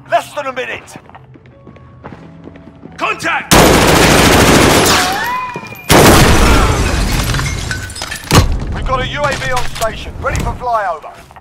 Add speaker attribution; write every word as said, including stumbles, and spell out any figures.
Speaker 1: Less than a minute.
Speaker 2: Contact!
Speaker 1: We've got a U A V on station, ready for flyover.